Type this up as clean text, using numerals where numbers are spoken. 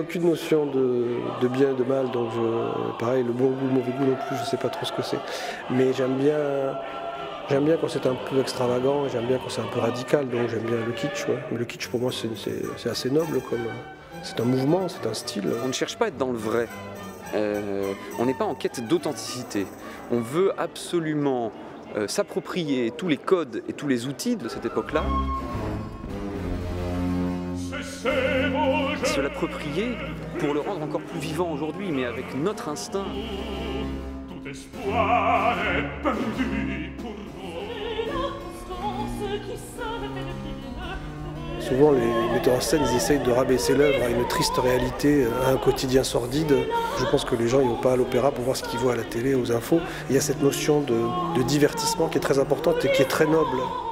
aucune notion de bien et de mal, donc pareil, le bon goût, le mauvais goût non plus, je ne sais pas trop ce que c'est. Mais j'aime bien quand c'est un peu extravagant, j'aime bien quand c'est un peu radical, donc j'aime bien le kitsch. Ouais. Mais le kitsch pour moi c'est assez noble, c'est un mouvement, c'est un style. On ne cherche pas à être dans le vrai, on n'est pas en quête d'authenticité. On veut absolument s'approprier tous les codes et tous les outils de cette époque-là. Se l'approprier pour le rendre encore plus vivant aujourd'hui, mais avec notre instinct. Tout espoir est perdu pour nous. Souvent, les metteurs en scène, ils essayent de rabaisser l'œuvre à une triste réalité, à un quotidien sordide. Je pense que les gens, ils ne vont pas à l'opéra pour voir ce qu'ils voient à la télé, aux infos. Il y a cette notion de divertissement qui est très importante et qui est très noble.